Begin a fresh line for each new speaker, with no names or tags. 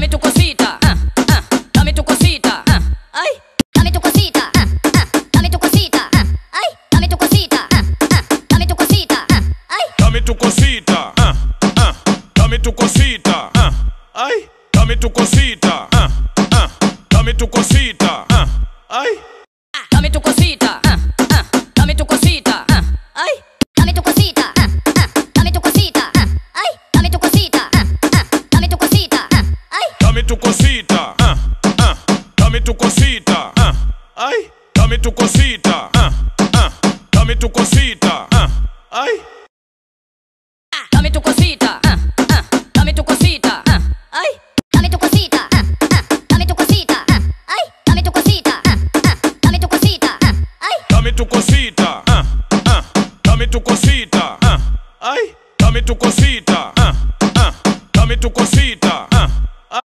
dame tu cosita, dame tu cosita, ay, dame tu cosita, dame tu cosita, ay, dame tu cosita, dame tu cosita, ay,
dame tu cosita, dame tu cosita, ay, dame tu cosita, dame tu cosita, ay,
dame tu cosita, dame tu cosita, ay, dame tu cosita, dame tu cosita, ay, dame tu cosita, dame tu cosita, ay,
dame tu cosita, dame tu cosita, ay, dame tu cosita, dame tu cosita, ay,
dame tu cosita, dame tu cosita, ay, dame tu cosita, dame tu cosita, ay, dame tu cosita, dame tu cosita, ay,
dame tu cosita, dame tu cosita, ay, dame tu cosita.